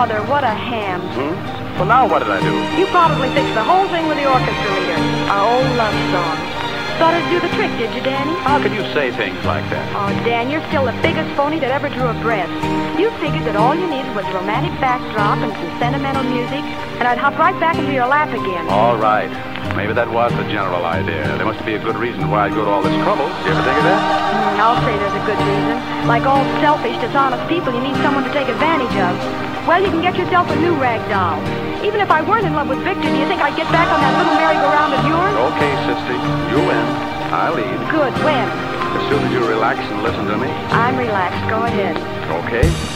Brother, what a ham. Well, now what did I do? You probably fixed the whole thing with the orchestra leader. Our old love song. Thought it'd do the trick, did you, Danny? How can you say things like that? Oh, Dan, you're still the biggest phony that ever drew a breath. You figured that all you needed was a romantic backdrop and some sentimental music, and I'd hop right back into your lap again. All right. Maybe that was the general idea. There must be a good reason why I'd go to all this trouble. You ever think of that? I'll say there's a good reason. Like all selfish, dishonest people, you need someone to take advantage of. Well, you can get yourself a new rag doll. Even if I weren't in love with Victor, do you think I'd get back on that little merry-go-round of yours? Okay, Sissy. You win. I lead. Good, when? As soon as you relax and listen to me. I'm relaxed. Go ahead. Okay.